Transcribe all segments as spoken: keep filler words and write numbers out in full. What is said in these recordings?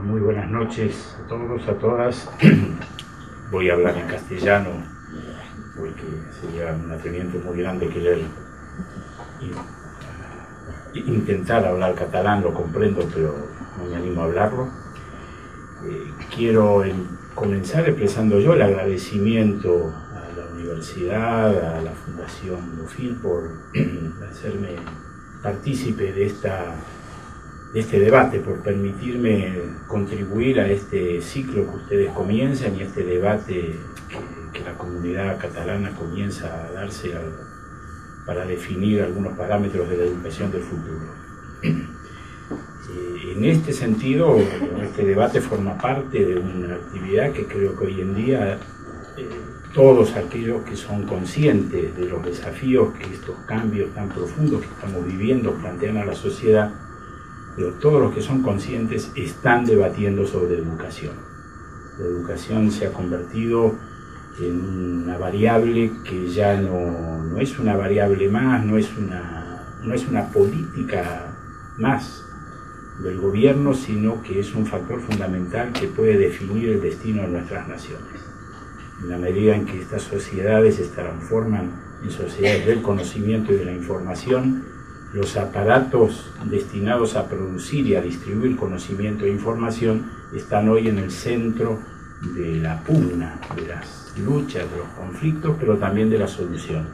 Muy buenas noches a todos, a todas. Voy a hablar en castellano porque sería un atrevimiento muy grande querer intentar hablar catalán, lo comprendo, pero no me animo a hablarlo. Eh, quiero comenzar expresando yo el agradecimiento a la universidad, a la Fundación Bofill por hacerme partícipe de esta de este debate, por permitirme contribuir a este ciclo que ustedes comienzan y a este debate que, que la comunidad catalana comienza a darse al, para definir algunos parámetros de la educación del futuro. Eh, en este sentido, este debate forma parte de una actividad que creo que hoy en día eh, todos aquellos que son conscientes de los desafíos que estos cambios tan profundos que estamos viviendo plantean a la sociedad, pero todos los que son conscientes están debatiendo sobre educación. La educación se ha convertido en una variable que ya no, no es una variable más, no es una, no es una política más del gobierno, sino que es un factor fundamental que puede definir el destino de nuestras naciones. En la medida en que estas sociedades se transforman en sociedades del conocimiento y de la información, los aparatos destinados a producir y a distribuir conocimiento e información están hoy en el centro de la pugna, de las luchas, de los conflictos, pero también de las soluciones.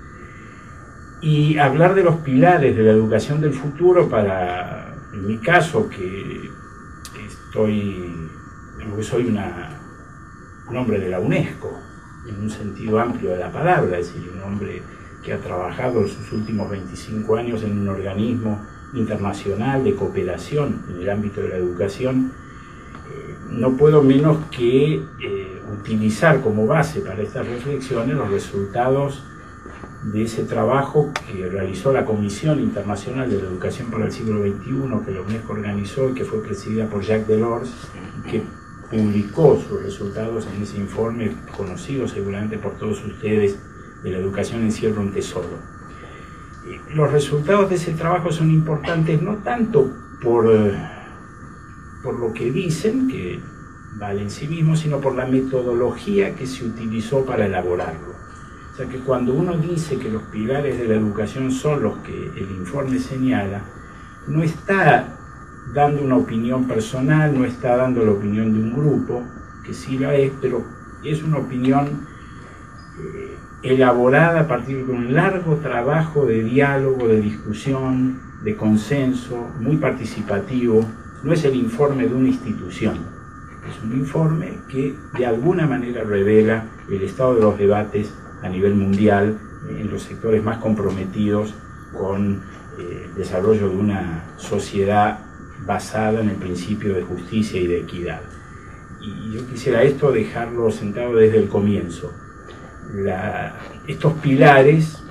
Y hablar de los pilares de la educación del futuro, para, en mi caso, que estoy, que soy una, un hombre de la UNESCO, en un sentido amplio de la palabra, es decir, un hombre que ha trabajado en sus últimos veinticinco años en un organismo internacional de cooperación en el ámbito de la educación, eh, no puedo menos que eh, utilizar como base para estas reflexiones los resultados de ese trabajo que realizó la Comisión Internacional de la Educación para el Siglo veintiuno, que la UNESCO organizó y que fue presidida por Jacques Delors, que publicó sus resultados en ese informe conocido seguramente por todos ustedes, de la educación encierra un tesoro. Los resultados de ese trabajo son importantes no tanto por, por lo que dicen, que vale en sí mismo, sino por la metodología que se utilizó para elaborarlo. O sea que cuando uno dice que los pilares de la educación son los que el informe señala, no está dando una opinión personal, no está dando la opinión de un grupo, que sí la es, pero es una opinión eh, elaborada a partir de un largo trabajo de diálogo, de discusión, de consenso, muy participativo. No es el informe de una institución, es un informe que de alguna manera revela el estado de los debates a nivel mundial en los sectores más comprometidos con eh, el desarrollo de una sociedad basada en el principio de justicia y de equidad. Y yo quisiera esto dejarlo sentado desde el comienzo. La, estos pilares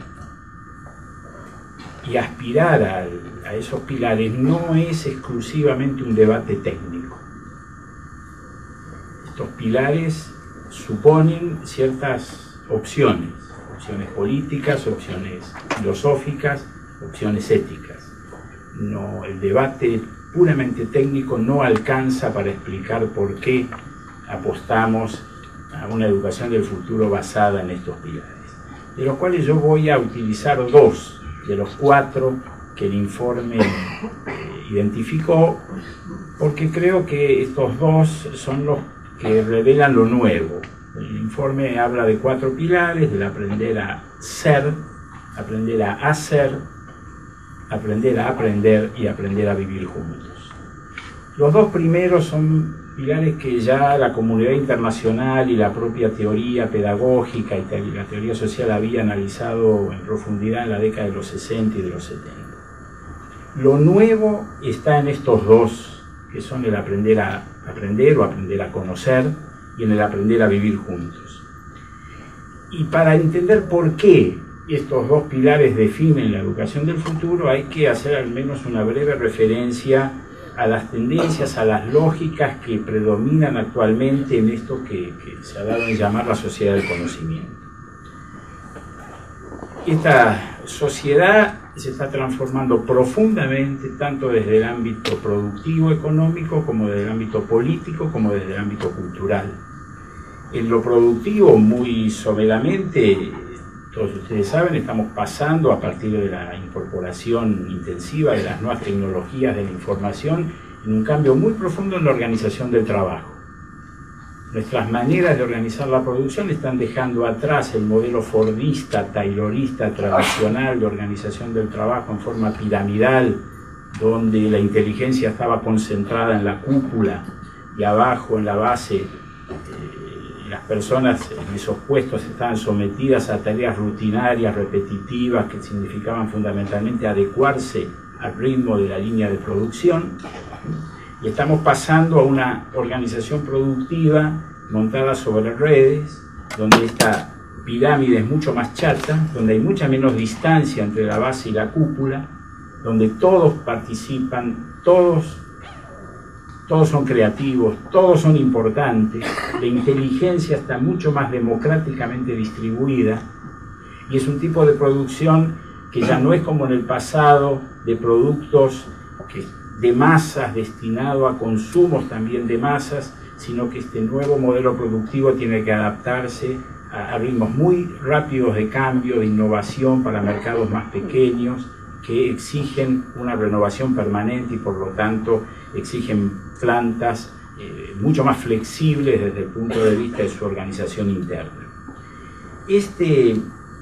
y aspirar a, a esos pilares no es exclusivamente un debate técnico. Estos pilares suponen ciertas opciones, opciones políticas, opciones filosóficas, opciones éticas. No, el debate puramente técnico no alcanza para explicar por qué apostamos a una educación del futuro basada en estos pilares, de los cuales yo voy a utilizar dos de los cuatro que el informe eh, identificó, porque creo que estos dos son los que revelan lo nuevo. El informe habla de cuatro pilares: del aprender a ser, aprender a hacer, aprender a aprender y aprender a vivir juntos. Los dos primeros son pilares que ya la comunidad internacional y la propia teoría pedagógica y la teoría social había analizado en profundidad en la década de los sesenta y de los setenta. Lo nuevo está en estos dos, que son el aprender a aprender o aprender a conocer y en el aprender a vivir juntos. Y para entender por qué estos dos pilares definen la educación del futuro, hay que hacer al menos una breve referencia a las tendencias, a las lógicas que predominan actualmente en esto que, que se ha dado en llamar la sociedad del conocimiento. Esta sociedad se está transformando profundamente, tanto desde el ámbito productivo económico, como desde el ámbito político, como desde el ámbito cultural. En lo productivo, muy someramente, todos ustedes saben, estamos pasando a partir de la incorporación intensiva de las nuevas tecnologías de la información en un cambio muy profundo en la organización del trabajo. Nuestras maneras de organizar la producción están dejando atrás el modelo fordista, taylorista, tradicional de organización del trabajo en forma piramidal, donde la inteligencia estaba concentrada en la cúpula y abajo, en la base, eh, las personas en esos puestos estaban sometidas a tareas rutinarias, repetitivas, que significaban fundamentalmente adecuarse al ritmo de la línea de producción. Y estamos pasando a una organización productiva montada sobre redes, donde esta pirámide es mucho más chata, donde hay mucha menos distancia entre la base y la cúpula, donde todos participan, todos, todos son creativos, todos son importantes, la inteligencia está mucho más democráticamente distribuida, y es un tipo de producción que ya no es como en el pasado, de productos que de masas, destinado a consumos también de masas, sino que este nuevo modelo productivo tiene que adaptarse a, a ritmos muy rápidos de cambio, de innovación para mercados más pequeños, que exigen una renovación permanente y por lo tanto exigen plantas eh, mucho más flexibles desde el punto de vista de su organización interna. Este,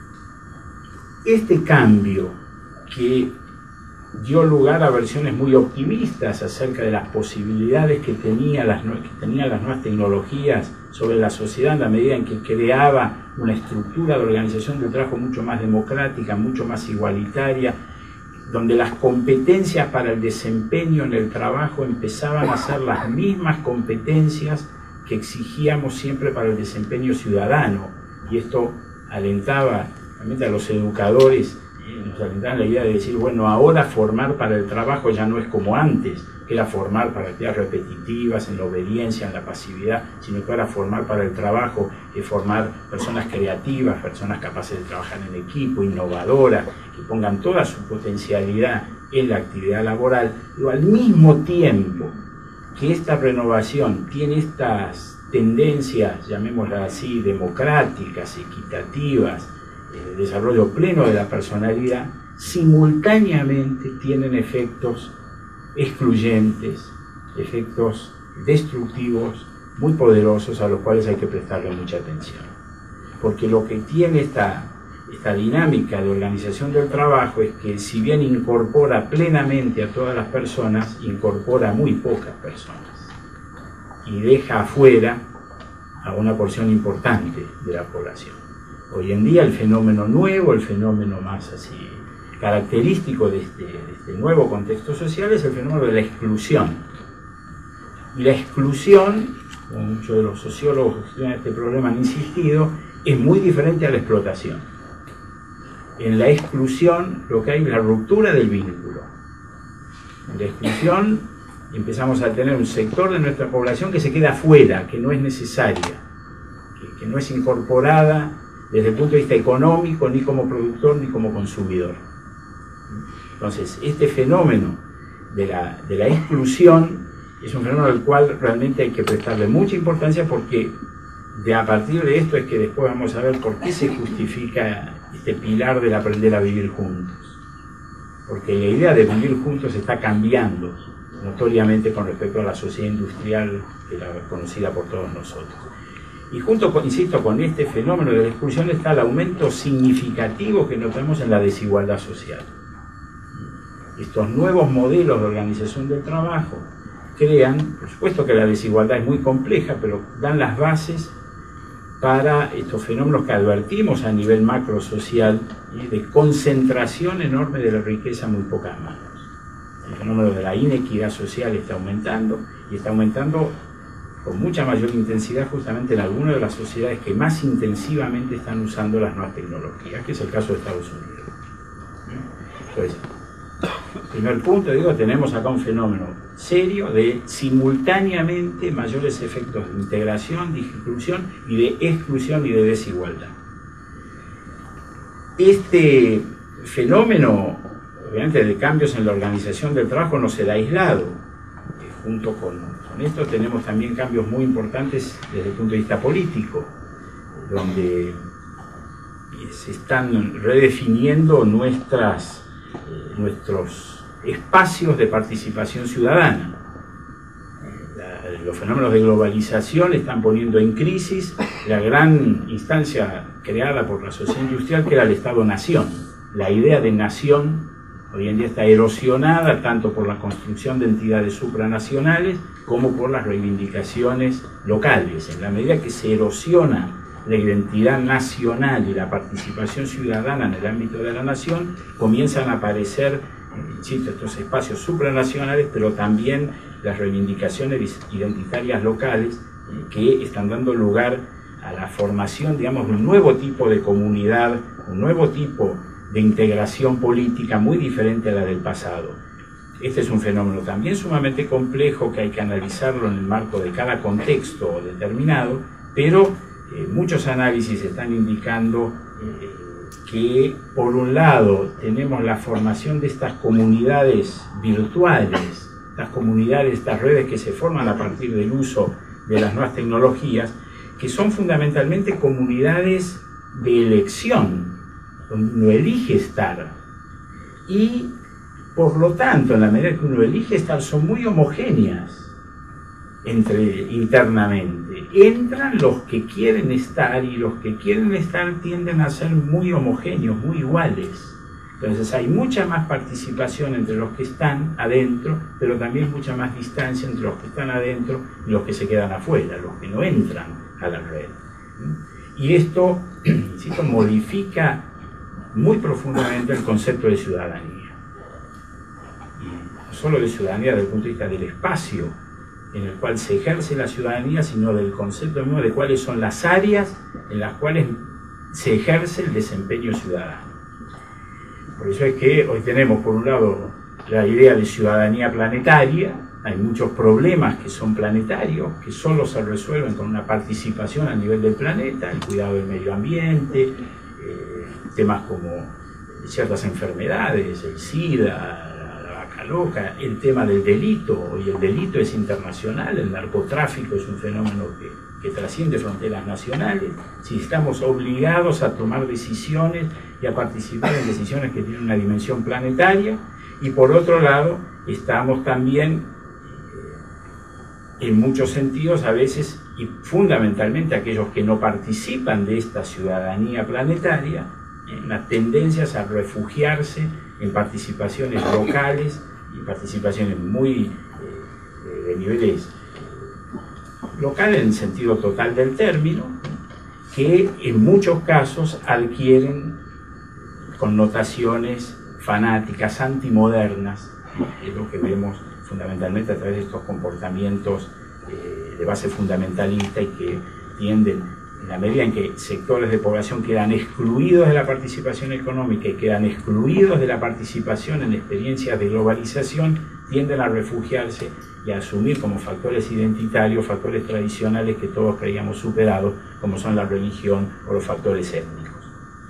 este cambio que dio lugar a versiones muy optimistas acerca de las posibilidades que, tenía las, que tenían las nuevas tecnologías sobre la sociedad en la medida en que creaba una estructura de organización del trabajo mucho más democrática, mucho más igualitaria, donde las competencias para el desempeño en el trabajo empezaban a ser las mismas competencias que exigíamos siempre para el desempeño ciudadano. Y esto alentaba realmente a los educadores, nos alentaban la idea de decir, bueno, ahora formar para el trabajo ya no es como antes, que era formar para actividades repetitivas, en la obediencia, en la pasividad, sino que ahora formar para el trabajo es formar personas creativas, personas capaces de trabajar en equipo, innovadoras, que pongan toda su potencialidad en la actividad laboral, pero al mismo tiempo que esta renovación tiene estas tendencias, llamémoslas así, democráticas, equitativas, el desarrollo pleno de la personalidad, simultáneamente tienen efectos excluyentes, efectos destructivos muy poderosos a los cuales hay que prestarle mucha atención. Porque lo que tiene esta, esta dinámica de organización del trabajo es que si bien incorpora plenamente a todas las personas, incorpora a muy pocas personas y deja afuera a una porción importante de la población. Hoy en día el fenómeno nuevo, el fenómeno más así característico de este, de este nuevo contexto social es el fenómeno de la exclusión. Y la exclusión, como muchos de los sociólogos que estudian este problema han insistido, es muy diferente a la explotación. En la exclusión lo que hay es la ruptura del vínculo. En la exclusión empezamos a tener un sector de nuestra población que se queda fuera, que no es necesaria, que, que no es incorporada desde el punto de vista económico, ni como productor, ni como consumidor. Entonces, este fenómeno de la, de la exclusión es un fenómeno al cual realmente hay que prestarle mucha importancia, porque de a partir de esto es que después vamos a ver por qué se justifica este pilar del aprender a vivir juntos. Porque la idea de vivir juntos está cambiando notoriamente con respecto a la sociedad industrial que era conocida por todos nosotros. Y junto, con, insisto, con este fenómeno de la exclusión está el aumento significativo que notamos en la desigualdad social. Estos nuevos modelos de organización del trabajo crean, por supuesto que la desigualdad es muy compleja, pero dan las bases para estos fenómenos que advertimos a nivel macrosocial, ¿sí?, de concentración enorme de la riqueza en muy pocas manos. El fenómeno de la inequidad social está aumentando, y está aumentando con mucha mayor intensidad justamente en algunas de las sociedades que más intensivamente están usando las nuevas tecnologías, que es el caso de Estados Unidos. Entonces, primer punto, digo, tenemos acá un fenómeno serio de simultáneamente mayores efectos de integración, de inclusión y de exclusión y de desigualdad. Este, fenómeno, obviamente, de cambios en la organización del trabajo no se da aislado. Eh, junto con, con esto tenemos también cambios muy importantes desde el punto de vista político, donde se están redefiniendo nuestras, eh, nuestros espacios de participación ciudadana. La, los fenómenos de globalización están poniendo en crisis la gran instancia creada por la sociedad industrial, que era el Estado-Nación. La idea de nación hoy en día está erosionada tanto por la construcción de entidades supranacionales como por las reivindicaciones locales. En la medida que se erosiona la identidad nacional y la participación ciudadana en el ámbito de la nación, comienzan a aparecer, insisto, estos espacios supranacionales, pero también las reivindicaciones identitarias locales que están dando lugar a la formación, digamos, de un nuevo tipo de comunidad, un nuevo tipo de integración política muy diferente a la del pasado. Este es un fenómeno también sumamente complejo que hay que analizarlo en el marco de cada contexto determinado, pero eh, muchos análisis están indicando eh, que, por un lado, tenemos la formación de estas comunidades virtuales, estas comunidades, estas redes que se forman a partir del uso de las nuevas tecnologías, que son fundamentalmente comunidades de elección, donde uno elige estar. Y, por lo tanto, en la medida que uno elige estar, son muy homogéneas entre, internamente. Entran los que quieren estar, y los que quieren estar tienden a ser muy homogéneos, muy iguales. Entonces hay mucha más participación entre los que están adentro, pero también mucha más distancia entre los que están adentro y los que se quedan afuera, los que no entran a la red. Y esto, insisto, modifica muy profundamente el concepto de ciudadanía. Y no solo de ciudadanía desde el punto de vista del espacio en el cual se ejerce la ciudadanía, sino del concepto mismo de cuáles son las áreas en las cuales se ejerce el desempeño ciudadano. Por eso es que hoy tenemos, por un lado, la idea de ciudadanía planetaria. Hay muchos problemas que son planetarios, que solo se resuelven con una participación a nivel del planeta, el cuidado del medio ambiente, eh, temas como ciertas enfermedades, el SIDA, loca, el tema del delito, y el delito es internacional, el narcotráfico es un fenómeno que, que trasciende fronteras nacionales. Si estamos obligados a tomar decisiones y a participar en decisiones que tienen una dimensión planetaria, y por otro lado estamos también en muchos sentidos, a veces y fundamentalmente aquellos que no participan de esta ciudadanía planetaria, en las tendencias a refugiarse en participaciones locales y participaciones muy eh, de niveles locales en el sentido total del término, que en muchos casos adquieren connotaciones fanáticas, antimodernas, que es lo que vemos fundamentalmente a través de estos comportamientos eh, de base fundamentalista, y que tienden, en la medida en que sectores de población quedan excluidos de la participación económica y quedan excluidos de la participación en experiencias de globalización, tienden a refugiarse y a asumir como factores identitarios, factores tradicionales que todos creíamos superados, como son la religión o los factores étnicos.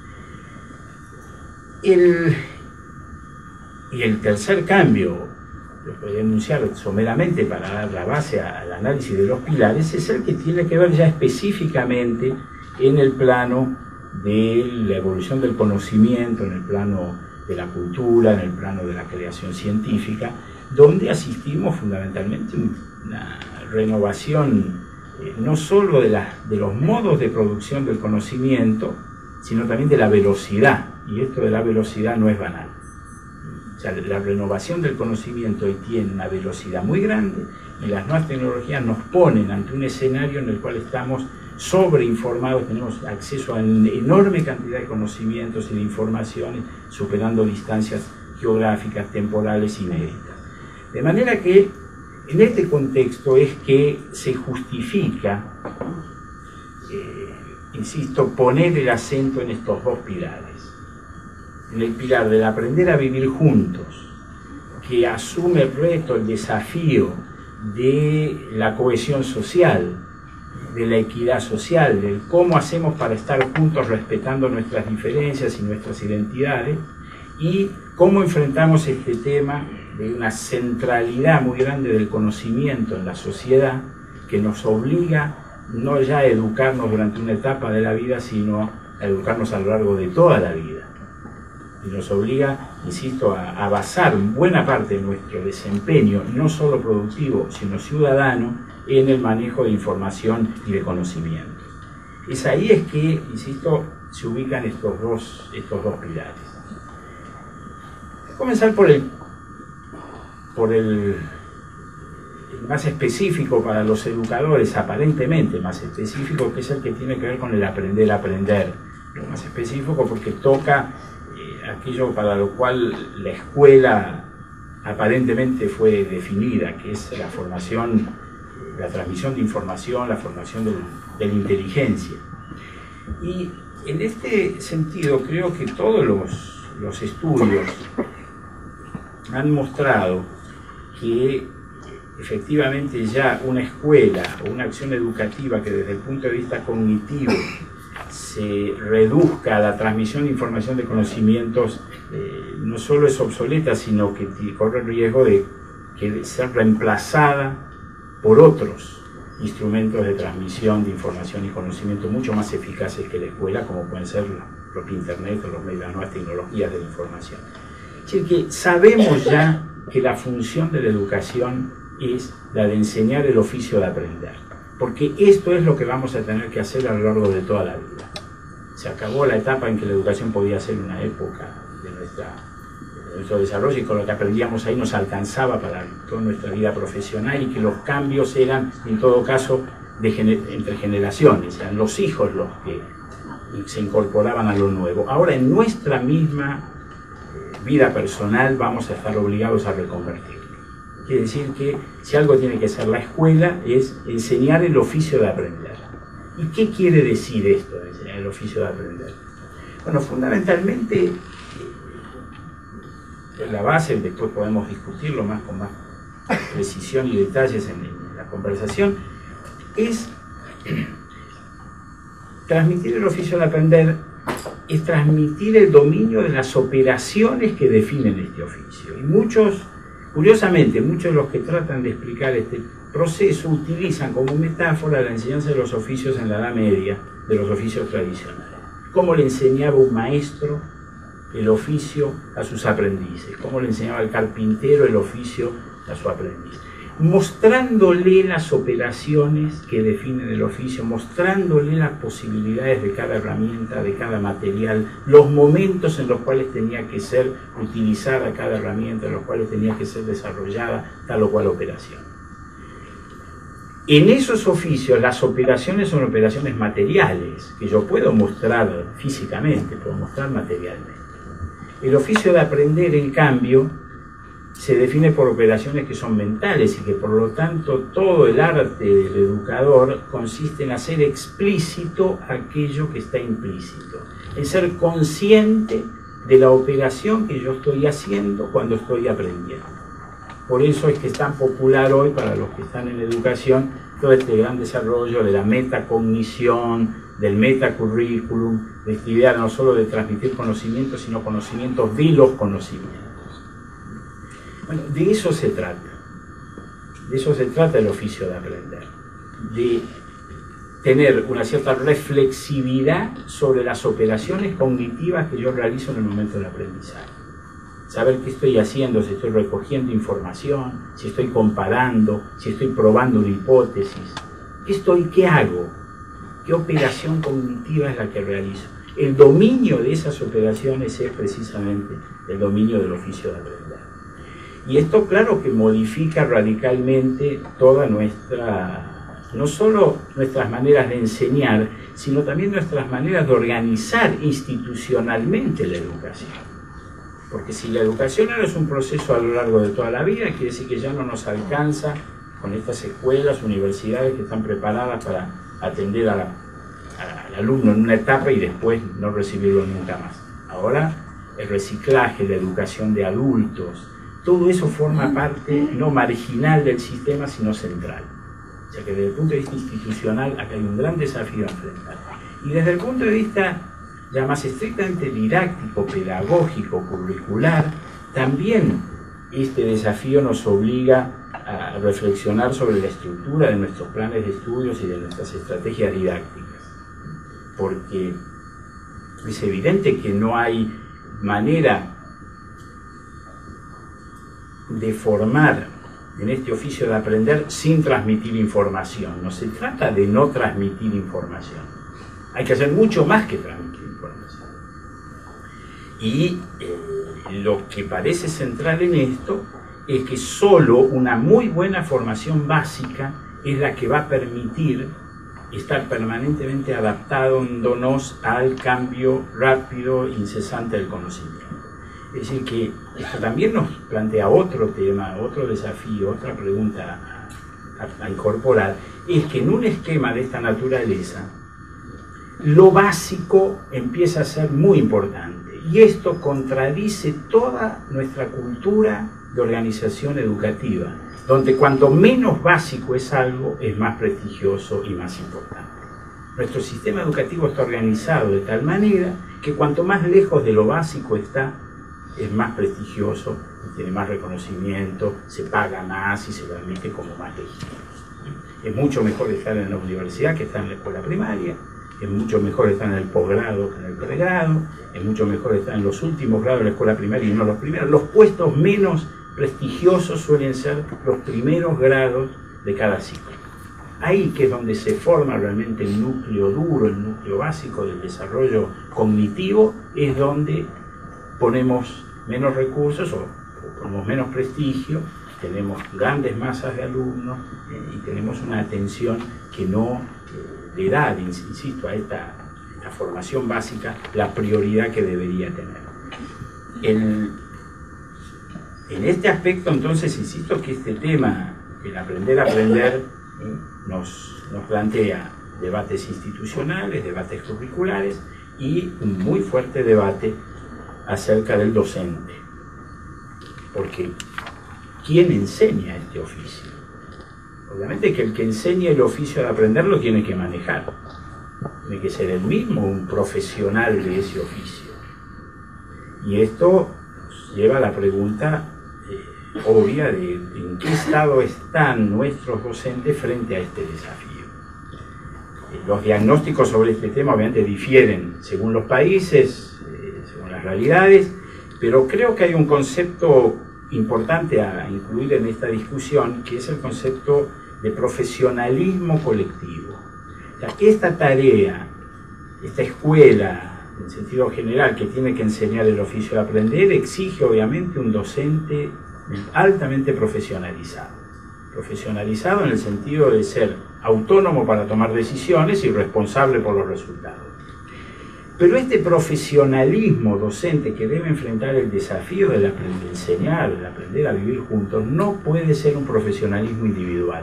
El, y el tercer cambio, lo podría enunciar someramente para dar la base al análisis de los pilares, es el que tiene que ver ya específicamente en el plano de la evolución del conocimiento, en el plano de la cultura, en el plano de la creación científica, donde asistimos fundamentalmente a una renovación eh, no solo de, la, de los modos de producción del conocimiento, sino también de la velocidad, y esto de la velocidad no es banal. O sea, la renovación del conocimiento hoy tiene una velocidad muy grande, y las nuevas tecnologías nos ponen ante un escenario en el cual estamos sobreinformados, tenemos acceso a una enorme cantidad de conocimientos y de informaciones, superando distancias geográficas, temporales, inéditas. De manera que, en este contexto es que se justifica, eh, insisto, poner el acento en estos dos pilares. En el pilar del aprender a vivir juntos, que asume el reto, el desafío de la cohesión social, de la equidad social, de cómo hacemos para estar juntos respetando nuestras diferencias y nuestras identidades, y cómo enfrentamos este tema de una centralidad muy grande del conocimiento en la sociedad que nos obliga no ya a educarnos durante una etapa de la vida, sino a educarnos a lo largo de toda la vida. Y nos obliga, insisto, a, a basar buena parte de nuestro desempeño, no solo productivo, sino ciudadano, en el manejo de información y de conocimiento. Es ahí es que, insisto, se ubican estos dos, estos dos pilares. Voy a comenzar por el, por el, el más específico para los educadores, aparentemente más específico, que es el que tiene que ver con el aprender a aprender. Lo más específico porque toca eh, aquello para lo cual la escuela aparentemente fue definida, que es la formación, la transmisión de información, la formación de, de la inteligencia. Y en este sentido creo que todos los, los estudios han mostrado que efectivamente ya una escuela o una acción educativa que desde el punto de vista cognitivo se reduzca a la transmisión de información de conocimientos, eh, no solo es obsoleta, sino que corre el riesgo de, de ser reemplazada por otros instrumentos de transmisión de información y conocimiento mucho más eficaces que la escuela, como pueden ser la propia Internet o los medios, las nuevas tecnologías de la información. Es decir, que sabemos ya que la función de la educación es la de enseñar el oficio de aprender, porque esto es lo que vamos a tener que hacer a lo largo de toda la vida. Se acabó la etapa en que la educación podía ser una época de, nuestra, de nuestro desarrollo y con lo que aprendíamos ahí nos alcanzaba para toda nuestra vida profesional, y que los cambios eran, en todo caso, de gener entre generaciones, eran los hijos los que se incorporaban a lo nuevo. Ahora, en nuestra misma vida personal vamos a estar obligados a reconvertirlo. Quiere decir que si algo tiene que ser la escuela es enseñar el oficio de aprender. ¿Y qué quiere decir esto de enseñar el oficio de aprender? Bueno, fundamentalmente la base, después podemos discutirlo más con más precisión y detalles en, en la conversación, es transmitir el oficio de aprender, es transmitir el dominio de las operaciones que definen este oficio. Y muchos, curiosamente, muchos de los que tratan de explicar este proceso utilizan como metáfora la enseñanza de los oficios en la Edad Media, de los oficios tradicionales. Cómo le enseñaba un maestro el oficio a sus aprendices, cómo le enseñaba el carpintero el oficio a su aprendiz, mostrándole las operaciones que definen el oficio, mostrándole las posibilidades de cada herramienta, de cada material, los momentos en los cuales tenía que ser utilizada cada herramienta, en los cuales tenía que ser desarrollada tal o cual operación. En esos oficios las operaciones son operaciones materiales, que yo puedo mostrar físicamente, puedo mostrar materialmente. El oficio de aprender, en cambio, se define por operaciones que son mentales y que por lo tanto todo el arte del educador consiste en hacer explícito aquello que está implícito, en ser consciente de la operación que yo estoy haciendo cuando estoy aprendiendo. Por eso es que es tan popular hoy para los que están en educación todo este gran desarrollo de la metacognición, del metacurrículum, de esta idea no solo de transmitir conocimientos, sino conocimientos de los conocimientos. Bueno, de eso se trata. De eso se trata el oficio de aprender. De tener una cierta reflexividad sobre las operaciones cognitivas que yo realizo en el momento del aprendizaje. Saber qué estoy haciendo, si estoy recogiendo información, si estoy comparando, si estoy probando una hipótesis. ¿Qué estoy, qué hago? ¿Qué operación cognitiva es la que realizo? El dominio de esas operaciones es precisamente el dominio del oficio de aprender. Y esto, claro, que modifica radicalmente toda nuestra, no solo nuestras maneras de enseñar, sino también nuestras maneras de organizar institucionalmente la educación. Porque si la educación ahora es un proceso a lo largo de toda la vida, quiere decir que ya no nos alcanza con estas escuelas, universidades que están preparadas para atender a la, a, al alumno en una etapa y después no recibirlo nunca más. Ahora el reciclaje, la educación de adultos, todo eso forma parte no marginal del sistema, sino central. O sea que desde el punto de vista institucional acá hay un gran desafío a enfrentar. Y desde el punto de vista ya más estrictamente didáctico, pedagógico, curricular, también este desafío nos obliga a reflexionar sobre la estructura de nuestros planes de estudios y de nuestras estrategias didácticas. Porque es evidente que no hay manera de formar en este oficio de aprender sin transmitir información. No se trata de no transmitir información. Hay que hacer mucho más que transmitir información. Y eh, lo que parece central en esto es que solo una muy buena formación básica es la que va a permitir estar permanentemente adaptándonos al cambio rápido e incesante del conocimiento. Es decir, que esto también nos plantea otro tema, otro desafío, otra pregunta a, a incorporar, es que en un esquema de esta naturaleza, lo básico empieza a ser muy importante, y esto contradice toda nuestra cultura de organización educativa, donde cuanto menos básico es algo, es más prestigioso y más importante. Nuestro sistema educativo está organizado de tal manera que cuanto más lejos de lo básico está, es más prestigioso, tiene más reconocimiento, se paga más y se lo admite como más legítimo. Es mucho mejor estar en la universidad que estar en la escuela primaria, es mucho mejor estar en el posgrado que en el pregrado, es mucho mejor estar en los últimos grados de la escuela primaria y no los primeros. Los puestos menos prestigiosos suelen ser los primeros grados de cada ciclo. Ahí que es donde se forma realmente el núcleo duro, el núcleo básico del desarrollo cognitivo, es donde ponemos menos recursos o ponemos menos prestigio, tenemos grandes masas de alumnos eh, y tenemos una atención que no eh, le da, insisto, a esta, esta formación básica la prioridad que debería tener. El, en este aspecto, entonces, insisto que este tema, el aprender a aprender, eh, nos, nos plantea debates institucionales, debates curriculares y un muy fuerte debate acerca del docente. Porque ¿quién enseña este oficio? Obviamente que el que enseña el oficio de aprender lo tiene que manejar. Tiene que ser él mismo un profesional de ese oficio. Y esto nos lleva a la pregunta eh, obvia de en qué estado están nuestros docentes frente a este desafío. Eh, los diagnósticos sobre este tema obviamente difieren según los países, eh, según las realidades, pero creo que hay un concepto importante a incluir en esta discusión, que es el concepto de profesionalismo colectivo. O sea, esta tarea, esta escuela, en sentido general, que tiene que enseñar el oficio de aprender, exige obviamente un docente altamente profesionalizado. Profesionalizado en el sentido de ser autónomo para tomar decisiones y responsable por los resultados. Pero este profesionalismo docente que debe enfrentar el desafío del aprender a enseñar, del aprender a vivir juntos, no puede ser un profesionalismo individual.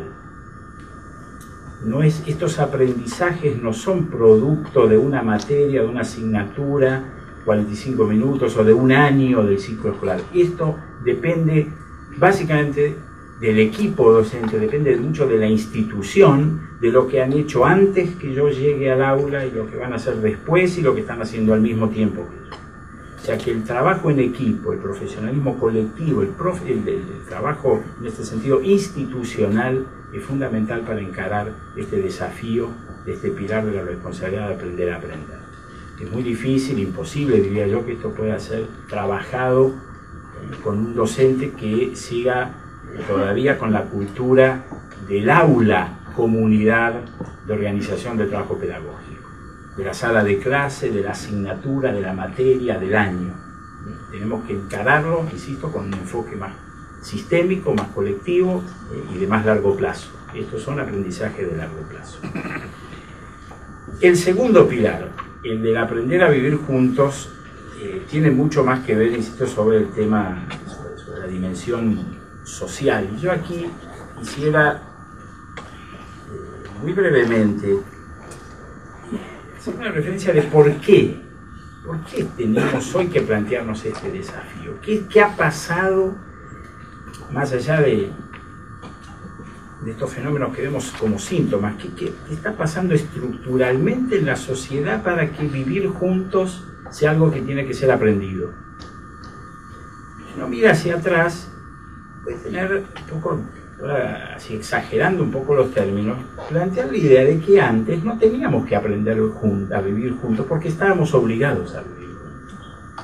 No es, estos aprendizajes no son producto de una materia, de una asignatura, cuarenta y cinco minutos, o de un año del ciclo escolar. Esto depende básicamente del equipo docente, depende mucho de la institución, de lo que han hecho antes que yo llegue al aula y lo que van a hacer después y lo que están haciendo al mismo tiempo que yo. O sea que el trabajo en equipo, el profesionalismo colectivo, el, profe, el, el, el trabajo en este sentido institucional es fundamental para encarar este desafío de este pilar de la responsabilidad de aprender a aprender. Es muy difícil, imposible diría yo, que esto pueda ser trabajado eh, con un docente que siga todavía con la cultura del aula, comunidad de organización del trabajo pedagógico, de la sala de clase, de la asignatura, de la materia, del año. Tenemos que encararlo, insisto, con un enfoque más sistémico, más colectivo eh, y de más largo plazo. Estos son aprendizajes de largo plazo. El segundo pilar, el del aprender a vivir juntos, eh, tiene mucho más que ver, insisto, sobre el tema, sobre, sobre la dimensión social. Y yo aquí quisiera eh, muy brevemente hacer una referencia de por qué, por qué tenemos hoy que plantearnos este desafío. ¿Qué, qué ha pasado más allá de, de estos fenómenos que vemos como síntomas, ¿qué, qué, qué está pasando estructuralmente en la sociedad para que vivir juntos sea algo que tiene que ser aprendido? Si uno mira hacia atrás, puede tener un poco, así exagerando un poco los términos, plantear la idea de que antes no teníamos que aprender a vivir juntos porque estábamos obligados a vivir juntos.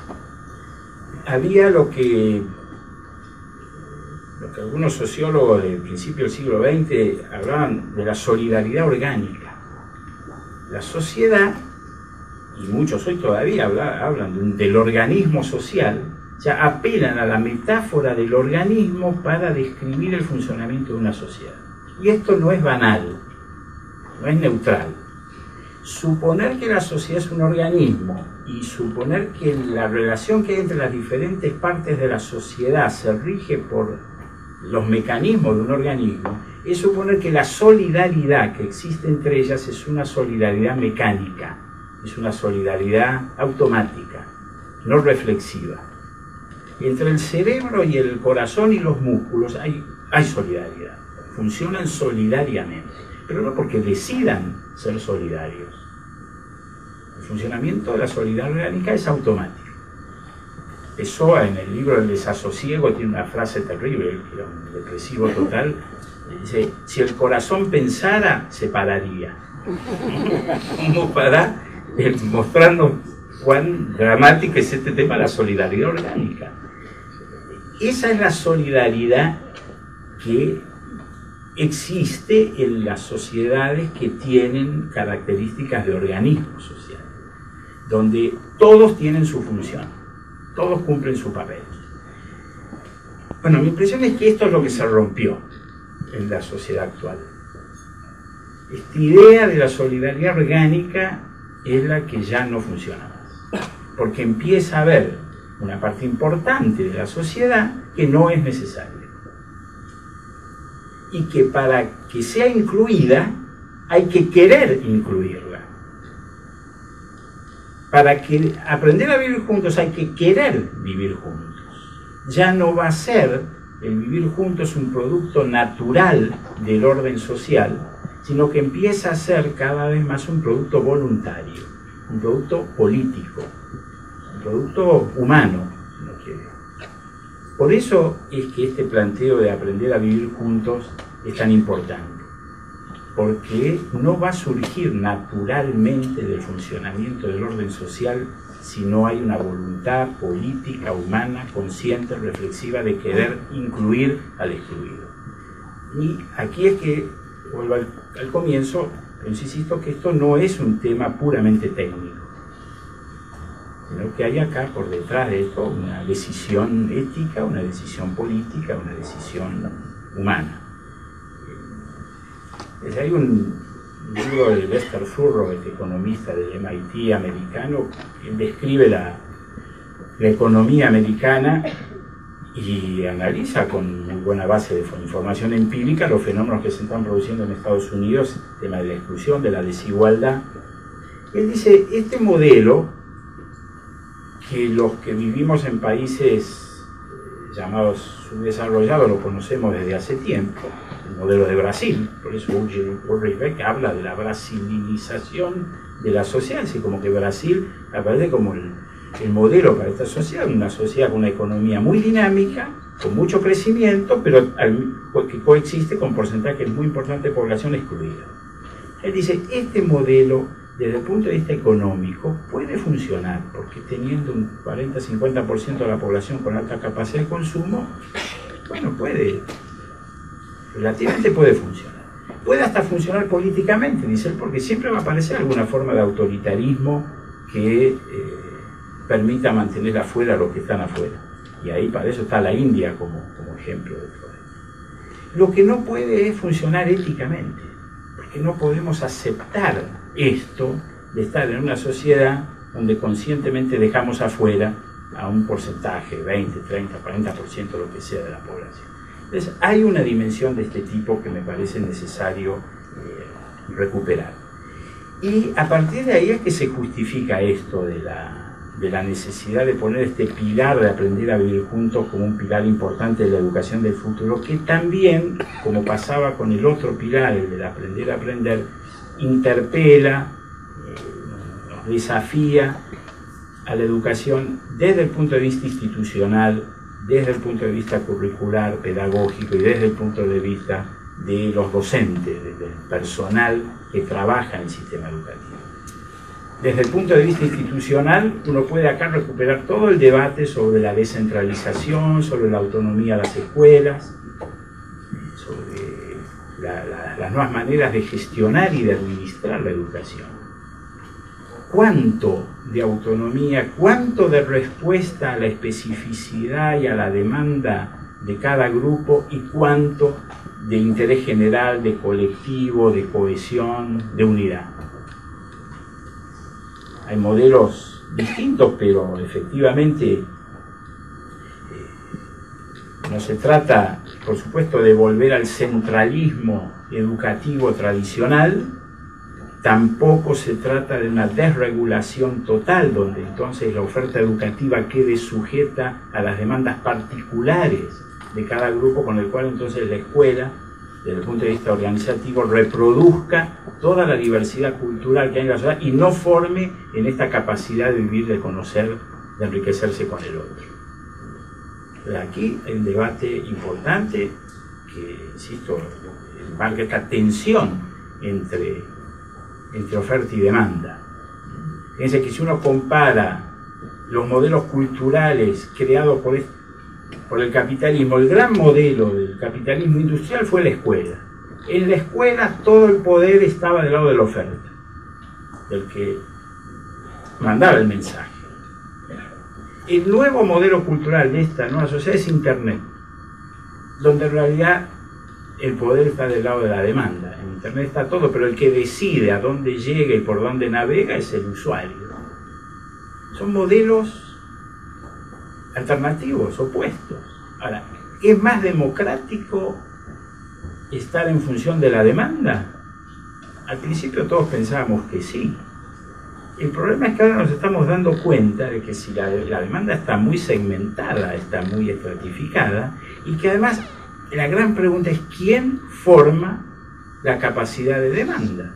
Había lo que, lo que algunos sociólogos del principio del siglo veinte hablaban de la solidaridad orgánica. La sociedad, y muchos hoy todavía hablan, hablan de un, del organismo social, ya apelan a la metáfora del organismo para describir el funcionamiento de una sociedad. Y esto no es banal, no es neutral. Suponer que la sociedad es un organismo y suponer que la relación que hay entre las diferentes partes de la sociedad se rige por los mecanismos de un organismo es suponer que la solidaridad que existe entre ellas es una solidaridad mecánica, es una solidaridad automática, no reflexiva. Entre el cerebro y el corazón y los músculos hay, hay solidaridad, funcionan solidariamente, pero no porque decidan ser solidarios. El funcionamiento de la solidaridad orgánica es automático. Pessoa, en el libro El desasosiego, tiene una frase terrible, que era un depresivo total, dice: si el corazón pensara, se pararía. ¿Cómo para eh, mostrarnos cuán dramático es este tema de la solidaridad orgánica? Esa es la solidaridad que existe en las sociedades que tienen características de organismo social, donde todos tienen su función, todos cumplen su papel. Bueno, mi impresión es que esto es lo que se rompió en la sociedad actual. Esta idea de la solidaridad orgánica es la que ya no funciona más, porque empieza a haber una parte importante de la sociedad que no es necesaria y que para que sea incluida hay que querer incluirla. Para que aprender a vivir juntos hay que querer vivir juntos. Ya no va a ser el vivir juntos un producto natural del orden social, sino que empieza a ser cada vez más un producto voluntario, un producto político, un producto humano, si no quiere. Por eso es que este planteo de aprender a vivir juntos es tan importante, porque no va a surgir naturalmente del funcionamiento del orden social si no hay una voluntad política, humana, consciente, reflexiva de querer incluir al excluido. Y aquí es que, vuelvo al, al comienzo, insisto que esto no es un tema puramente técnico, sino que hay acá por detrás de esto una decisión ética, una decisión política, una decisión humana. Hay un libro de Lester Furrow, este economista del M I T americano, que describe la, la economía americana y analiza con muy buena base de información empírica los fenómenos que se están produciendo en Estados Unidos, el tema de la exclusión, de la desigualdad. Él dice, este modelo, que los que vivimos en países llamados subdesarrollados lo conocemos desde hace tiempo, el modelo de Brasil, por eso Ulrich Beck habla de la brasilinización de la sociedad, así como que Brasil aparece como el, el modelo para esta sociedad, una sociedad con una economía muy dinámica, con mucho crecimiento, pero al, que coexiste con porcentajes muy importantes de población excluida. Él dice, este modelo, desde el punto de vista económico, puede funcionar, porque teniendo un cuarenta a cincuenta por ciento de la población con alta capacidad de consumo, bueno, puede, relativamente puede funcionar. Puede hasta funcionar políticamente, dice él, porque siempre va a aparecer alguna forma de autoritarismo que eh, permita mantener afuera a los que están afuera. Y ahí para eso está la India como, como ejemplo de todo esto. Lo que no puede es funcionar éticamente, porque no podemos aceptar esto de estar en una sociedad donde conscientemente dejamos afuera a un porcentaje, veinte, treinta, cuarenta por ciento, lo que sea de la población. Entonces hay una dimensión de este tipo que me parece necesario eh, recuperar. Y a partir de ahí es que se justifica esto de la, de la necesidad de poner este pilar de aprender a vivir juntos como un pilar importante de la educación del futuro, que también, como pasaba con el otro pilar, el del aprender a aprender, interpela, eh, nos desafía a la educación desde el punto de vista institucional, desde el punto de vista curricular, pedagógico y desde el punto de vista de los docentes, del personal que trabaja en el sistema educativo. Desde el punto de vista institucional, uno puede acá recuperar todo el debate sobre la descentralización, sobre la autonomía de las escuelas, sobre la, la, las nuevas maneras de gestionar y de administrar la educación. ¿Cuánto de autonomía, cuánto de respuesta a la especificidad y a la demanda de cada grupo y cuánto de interés general, de colectivo, de cohesión, de unidad? Hay modelos distintos, pero efectivamente eh, no se trata, por supuesto, de volver al centralismo educativo tradicional, tampoco se trata de una desregulación total, donde entonces la oferta educativa quede sujeta a las demandas particulares de cada grupo, con el cual entonces la escuela, desde el punto de vista organizativo, reproduzca toda la diversidad cultural que hay en la sociedad y no forme en esta capacidad de vivir, de conocer, de enriquecerse con el otro. Pero aquí hay un debate importante que, insisto, marca esta tensión entre, entre oferta y demanda. Fíjense que si uno compara los modelos culturales creados por este por el capitalismo, el gran modelo del capitalismo industrial fue la escuela. En la escuela todo el poder estaba del lado de la oferta, del que mandaba el mensaje. El nuevo modelo cultural de esta nueva sociedad es Internet, donde en realidad el poder está del lado de la demanda. En Internet está todo, pero el que decide a dónde llega y por dónde navega es el usuario. Son modelos alternativos, opuestos. Ahora, ¿es más democrático estar en función de la demanda? Al principio todos pensábamos que sí. El problema es que ahora nos estamos dando cuenta de que si la, la demanda está muy segmentada, está muy estratificada, y que además la gran pregunta es ¿quién forma la capacidad de demanda?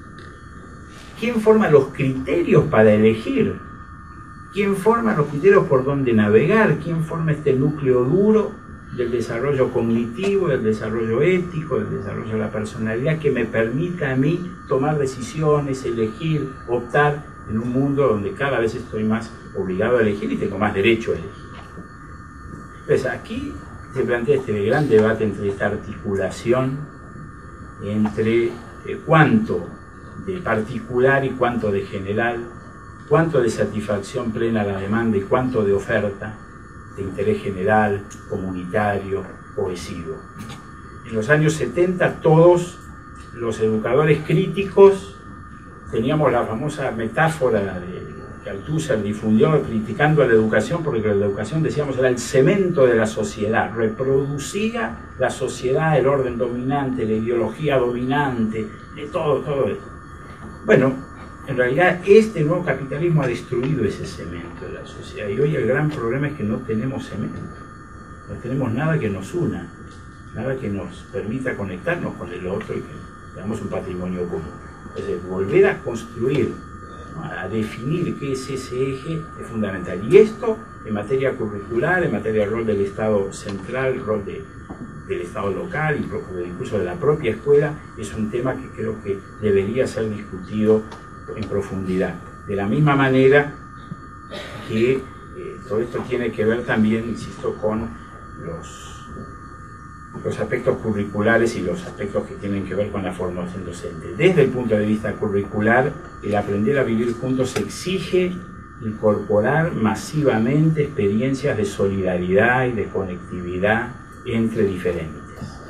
¿Quién forma los criterios para elegir? ¿Quién forma los criterios por dónde navegar? ¿Quién forma este núcleo duro del desarrollo cognitivo, del desarrollo ético, del desarrollo de la personalidad que me permita a mí tomar decisiones, elegir, optar en un mundo donde cada vez estoy más obligado a elegir y tengo más derecho a elegir? Entonces aquí se plantea este gran debate entre esta articulación entre eh, cuánto de particular y cuánto de general, cuánto de satisfacción plena a la demanda y cuánto de oferta, de interés general, comunitario, cohesivo. En los años setenta todos los educadores críticos teníamos la famosa metáfora de, que Althusser difundió criticando a la educación, porque la educación, decíamos, era el cemento de la sociedad, reproducía la sociedad, el orden dominante, la ideología dominante, de todo, todo eso. Bueno, en realidad, este nuevo capitalismo ha destruido ese cemento de la sociedad y hoy el gran problema es que no tenemos cemento, no tenemos nada que nos una, nada que nos permita conectarnos con el otro y que tengamos un patrimonio común. Entonces, volver a construir, ¿no?, a definir qué es ese eje es fundamental. Y esto, en materia curricular, en materia del rol del Estado central, el rol de, del Estado local y incluso de la propia escuela, es un tema que creo que debería ser discutido en profundidad. De la misma manera que eh, todo esto tiene que ver también, insisto, con los, los aspectos curriculares y los aspectos que tienen que ver con la formación docente. Desde el punto de vista curricular, el aprender a vivir juntos exige incorporar masivamente experiencias de solidaridad y de conectividad entre diferentes.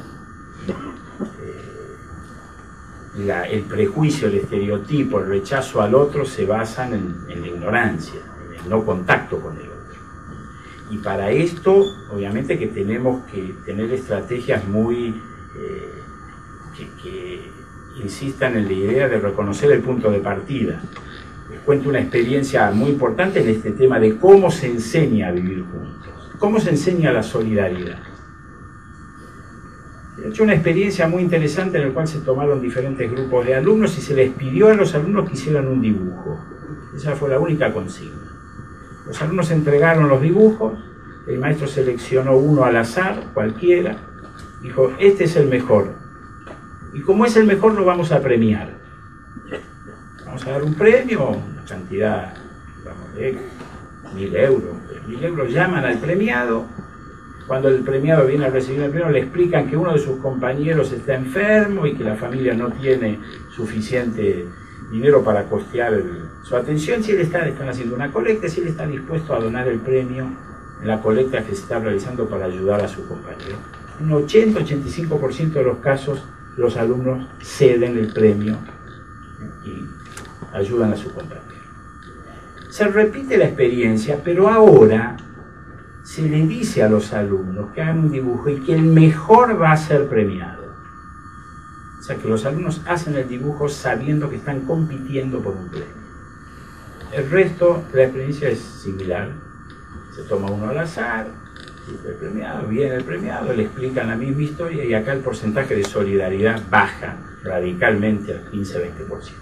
La, el prejuicio, el estereotipo, el rechazo al otro se basan en, en la ignorancia, en el no contacto con el otro. Y para esto, obviamente que tenemos que tener estrategias muy eh, que, que insistan en la idea de reconocer el punto de partida. Les cuento una experiencia muy importante en este tema de cómo se enseña a vivir juntos, cómo se enseña la solidaridad. He hecho una experiencia muy interesante en la cual se tomaron diferentes grupos de alumnos y se les pidió a los alumnos que hicieran un dibujo. Esa fue la única consigna. Los alumnos entregaron los dibujos, el maestro seleccionó uno al azar, cualquiera, dijo, este es el mejor. Y como es el mejor, lo vamos a premiar. Vamos a dar un premio, una cantidad, vamos, de mil euros. Mil euros, llaman al premiado. Cuando el premiado viene a recibir el premio, le explican que uno de sus compañeros está enfermo y que la familia no tiene suficiente dinero para costear el, su atención. Si él está, están haciendo una colecta, si él está dispuesto a donar el premio en la colecta que se está realizando para ayudar a su compañero. En ochenta a ochenta y cinco por ciento de los casos, los alumnos ceden el premio y ayudan a su compañero. Se repite la experiencia, pero ahora se le dice a los alumnos que hagan un dibujo y que el mejor va a ser premiado. O sea, que los alumnos hacen el dibujo sabiendo que están compitiendo por un premio. El resto de la experiencia es similar. Se toma uno al azar, el premiado, viene el premiado, le explican la misma historia y acá el porcentaje de solidaridad baja radicalmente al quince a veinte por ciento.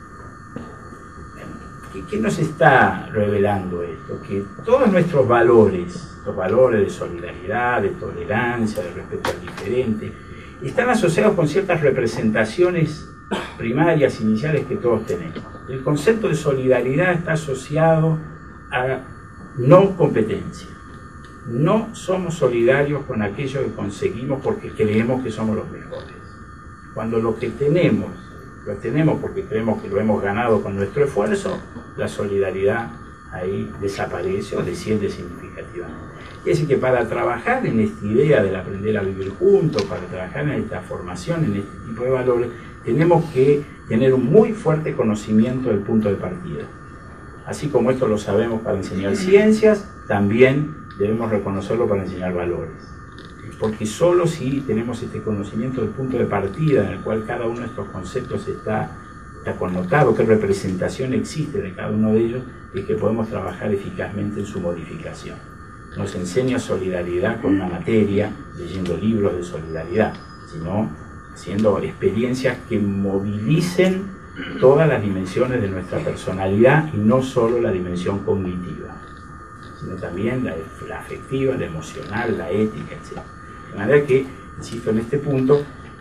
¿Qué nos está revelando esto? Que todos nuestros valores, los valores de solidaridad, de tolerancia, de respeto al diferente, están asociados con ciertas representaciones primarias, iniciales que todos tenemos. El concepto de solidaridad está asociado a no competencia. No somos solidarios con aquello que conseguimos porque creemos que somos los mejores. Cuando lo que tenemos lo tenemos porque creemos que lo hemos ganado con nuestro esfuerzo, la solidaridad ahí desaparece o desciende significativamente. Es decir, que para trabajar en esta idea del aprender a vivir juntos, para trabajar en esta formación, en este tipo de valores, tenemos que tener un muy fuerte conocimiento del punto de partida. Así como esto lo sabemos para enseñar ciencias, también debemos reconocerlo para enseñar valores. Porque solo si tenemos este conocimiento del punto de partida en el cual cada uno de estos conceptos está, está connotado, qué representación existe de cada uno de ellos, es que podemos trabajar eficazmente en su modificación. Nos enseña solidaridad con una materia, leyendo libros de solidaridad, sino haciendo experiencias que movilicen todas las dimensiones de nuestra personalidad y no solo la dimensión cognitiva, sino también la, la afectiva, la emocional, la ética, etcétera. De manera que, insisto en este punto,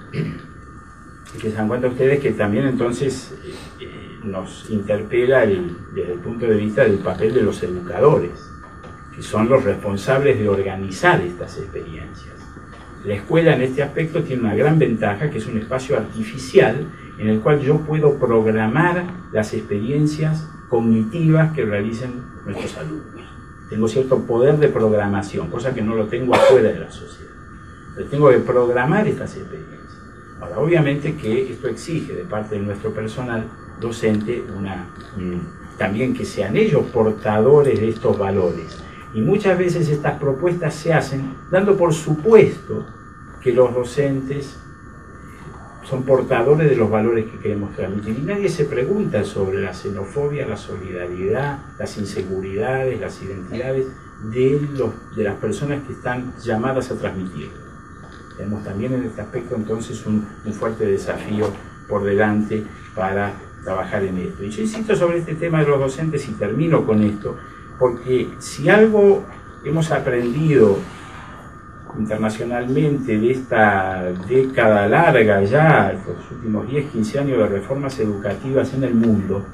y que se dan cuenta ustedes que también entonces eh, nos interpela el, desde el punto de vista del papel de los educadores, que son los responsables de organizar estas experiencias. La escuela en este aspecto tiene una gran ventaja, que es un espacio artificial en el cual yo puedo programar las experiencias cognitivas que realicen nuestros alumnos. Tengo cierto poder de programación, cosa que no lo tengo afuera de la sociedad. Pero tengo que programar estas experiencias. Ahora, obviamente que esto exige de parte de nuestro personal docente una, mm, también que sean ellos portadores de estos valores. Y muchas veces estas propuestas se hacen dando por supuesto que los docentes son portadores de los valores que queremos transmitir. Y nadie se pregunta sobre la xenofobia, la solidaridad, las inseguridades, las identidades de, los, de las personas que están llamadas a transmitir. Tenemos también en este aspecto entonces un, un fuerte desafío por delante para trabajar en esto. Y yo insisto sobre este tema de los docentes y termino con esto, porque si algo hemos aprendido internacionalmente de esta década larga ya, los últimos diez, quince años de reformas educativas en el mundo,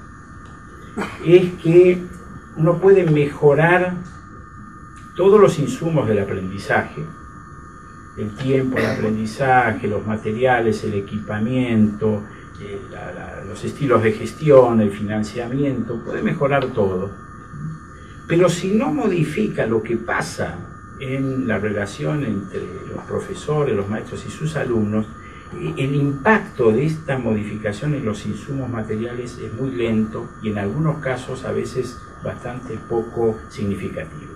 es que uno puede mejorar todos los insumos del aprendizaje, el tiempo de aprendizaje, los materiales, el equipamiento, eh, la, la, los estilos de gestión, el financiamiento, puede mejorar todo. Pero si no modifica lo que pasa en la relación entre los profesores, los maestros y sus alumnos, el impacto de esta modificación en los insumos materiales es muy lento y en algunos casos a veces bastante poco significativo.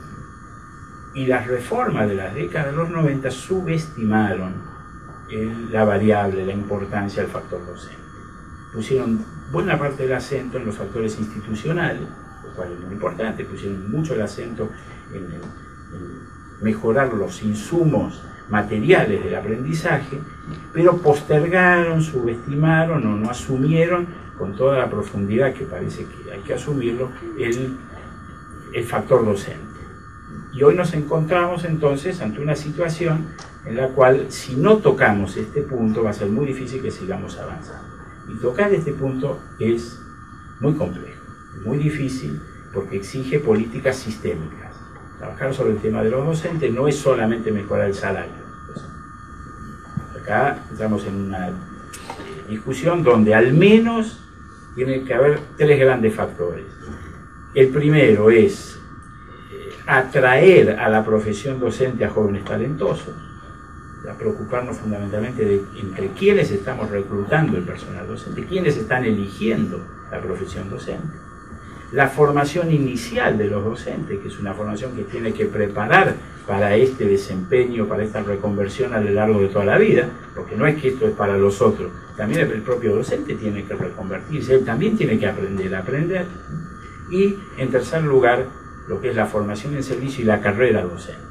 Y las reformas de las décadas de los noventa subestimaron el, la variable, la importancia del factor docente. pusieron buena parte del acento en los factores institucionales, lo cual es muy importante, pusieron mucho el acento en, en, en mejorar los insumos materiales del aprendizaje, pero postergaron, subestimaron o no asumieron con toda la profundidad que parece que hay que asumirlo el, el factor docente. Y hoy nos encontramos entonces ante una situación en la cual, si no tocamos este punto, va a ser muy difícil que sigamos avanzando. Y tocar este punto es muy complejo, muy difícil, porque exige políticas sistémicas. Trabajar sobre el tema de los docentes no es solamente mejorar el salario. Acá entramos en una discusión donde al menos tiene que haber tres grandes factores. El primero es atraer a la profesión docente a jóvenes talentosos, a preocuparnos fundamentalmente de entre quiénes estamos reclutando el personal docente, quiénes están eligiendo la profesión docente. La formación inicial de los docentes, que es una formación que tiene que preparar para este desempeño, para esta reconversión a lo largo de toda la vida, porque no es que esto es para los otros, también el propio docente tiene que reconvertirse, él también tiene que aprender a aprender. Y en tercer lugar, lo que es la formación en servicio y la carrera docente.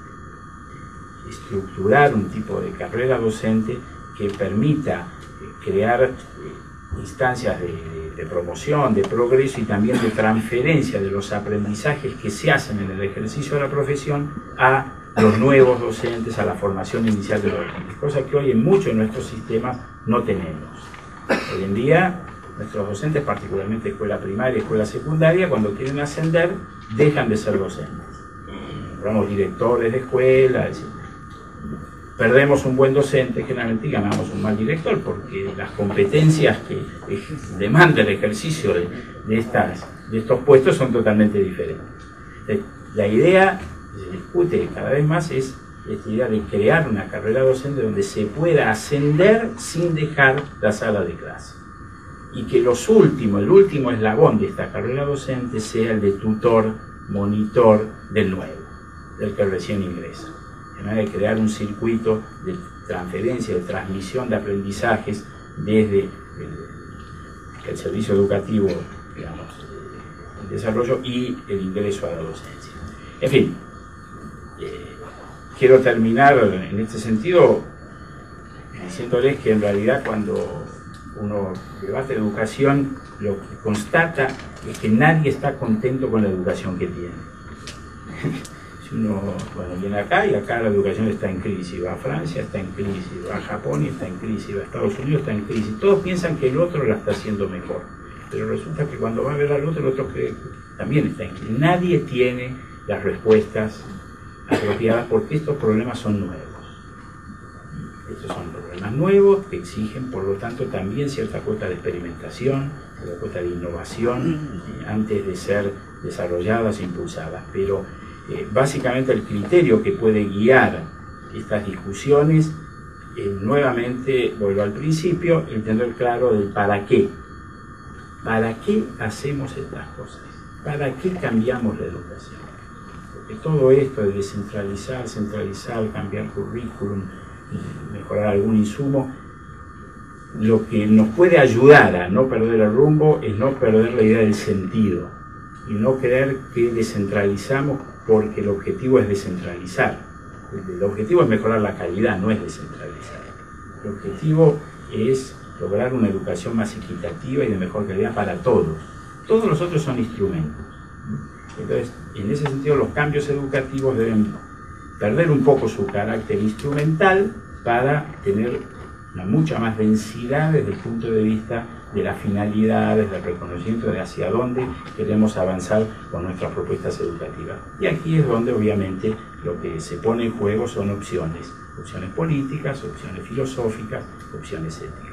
Estructurar un tipo de carrera docente que permita crear instancias de, de, de promoción, de progreso y también de transferencia de los aprendizajes que se hacen en el ejercicio de la profesión a los nuevos docentes, a la formación inicial de los docentes, cosa que hoy en muchos de nuestros sistemas no tenemos. Hoy en día, nuestros docentes, particularmente escuela primaria y escuela secundaria, cuando quieren ascender, dejan de ser docentes. Nombramos directores de escuela, es decir, perdemos un buen docente, generalmente ganamos un mal director, porque las competencias que demanda el ejercicio de, de, estas, de estos puestos son totalmente diferentes. La idea que se discute cada vez más es esta idea de crear una carrera docente donde se pueda ascender sin dejar la sala de clase. Y que los últimos, el último eslabón de esta carrera docente sea el de tutor, monitor del nuevo, del que recién ingresa. De manera de crear un circuito de transferencia, de transmisión de aprendizajes desde el, el servicio educativo, digamos, el desarrollo y el ingreso a la docencia. En fin, eh, quiero terminar en este sentido diciéndoles que en realidad cuando uno debate educación, lo que constata es que nadie está contento con la educación que tiene. Si uno, bueno, viene acá y acá la educación está en crisis, va a Francia, está en crisis, va a Japón y está en crisis, va a Estados Unidos, está en crisis. Todos piensan que el otro la está haciendo mejor, pero resulta que cuando va a ver al otro, el otro cree que también está en crisis. Nadie tiene las respuestas apropiadas porque estos problemas son nuevos. Estos son problemas nuevos que exigen, por lo tanto, también cierta cuota de experimentación, cierta cuota de innovación eh, antes de ser desarrolladas e impulsadas. Pero eh, básicamente el criterio que puede guiar estas discusiones es, nuevamente, vuelvo al principio, el tener claro del para qué. ¿Para qué hacemos estas cosas? ¿Para qué cambiamos la educación? Porque todo esto de descentralizar, centralizar, cambiar currículum, mejorar algún insumo, lo que nos puede ayudar a no perder el rumbo es no perder la idea del sentido y no creer que descentralizamos porque el objetivo es descentralizar. El objetivo es mejorar la calidad, no es descentralizar. El objetivo es lograr una educación más equitativa y de mejor calidad para todos. Todos los otros son instrumentos. Entonces, en ese sentido, los cambios educativos deben perder un poco su carácter instrumental para tener una mucha más densidad desde el punto de vista de las finalidades, del reconocimiento de hacia dónde queremos avanzar con nuestras propuestas educativas. Y aquí es donde obviamente lo que se pone en juego son opciones, opciones políticas, opciones filosóficas, opciones éticas.